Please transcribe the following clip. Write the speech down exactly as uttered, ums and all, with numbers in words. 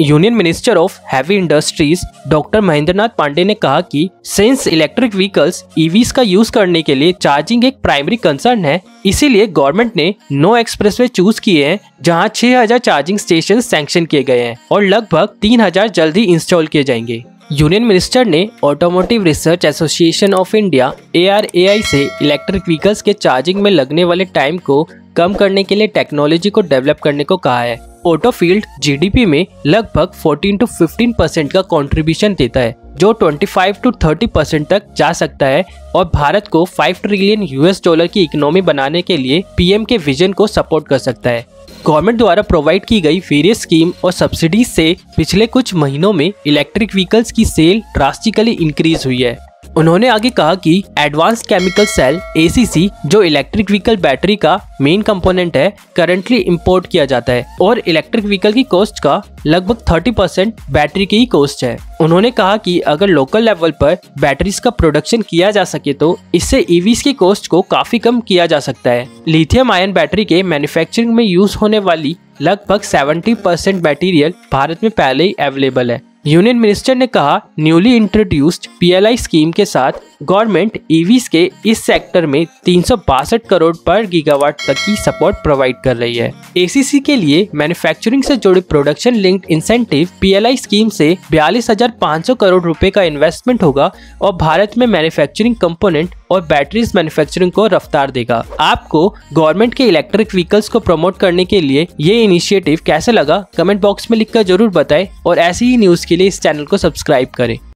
Union minister of heavy industries doctor Mahendranath Pandey ने कहा कि सिंस इलेक्ट्रिक व्हीकल्स ईवीज का यूज करने के लिए चार्जिंग एक प्राइमरी कंसर्न है, इसीलिए गवर्नमेंट ने नौ एक्सप्रेसवे चूज किए हैं जहां छह हज़ार चार्जिंग स्टेशन सैंक्शन किए गए हैं और लगभग तीन हज़ार जल्द ही इंस्टॉल किए जाएंगे। यूनियन मिनिस्टर ने automotive research association of India A R A I से इलेक्ट्रिक व्हीकल्स के चार्जिंग में लगने वाले टाइम को कम करने के लिए टेक्नोलॉजी को डेवलप करने को कहा है। Auto field G D P में लगभग चौदह टू पंद्रह परसेंट का कंट्रीब्यूशन देता है, जो पच्चीस टू तीस परसेंट तक जा सकता है और भारत को पाँच ट्रिलियन यूएस डॉलर की इकोनॉमी बनाने के लिए पी एम के विजन को सपोर्ट कर सकता है। गवर्नमेंट द्वारा प्रोवाइड की गई वेरियस स्कीम और सब्सिडीज से पिछले कुछ महीनों में इलेक्ट्रिक व्हीकल्स की सेल ड्रास्टिकली इंक्रीज हुई है। उन्होंने आगे कहा कि advanced chemical cell A C C, जो इलेक्ट्रिक व्हीकल बैटरी का मेन कंपोनेंट है, करंटली इंपोर्ट किया जाता है और इलेक्ट्रिक व्हीकल की कॉस्ट का लगभग तीस परसेंट बैटरी की ही कॉस्ट है। उन्होंने कहा कि अगर लोकल लेवल पर बैटरीज का प्रोडक्शन किया जा सके तो इससे ईवीज की कॉस्ट को काफी कम किया जा सकता है। लिथियम आयन बैटरी के मैन्युफैक्चरिंग में यूज होने वाली लगभग सत्तर परसेंट मटेरियल भारत में पहले ही अवेलेबल है। यूनियन मिनिस्टर ने कहा, newly introduced P L I scheme के साथ गवर्नमेंट ईवीज के इस सेक्टर में तीन सौ बासठ करोड़ पर गीगावाट तक की सपोर्ट प्रोवाइड कर रही है। ए सी सी के लिए मैन्युफैक्चरिंग से जुड़े production linked incentive P L I scheme से बयालीस हजार पाँच सौ करोड़ रुपए का इन्वेस्टमेंट होगा और भारत में मैन्युफैक्चरिंग कंपोनेंट और बैटरीज मैन्युफैक्चरिंग को रफ्तार देगा। आपको गवर्नमेंट के इलेक्ट्रिक व्हीकल्स को प्रमोट करने के लिए ये इनिशिएटिव कैसे लगा, कमेंट बॉक्स में लिखकर जरूर बताएं और ऐसी ही न्यूज के लिए इस चैनल को सब्सक्राइब करें।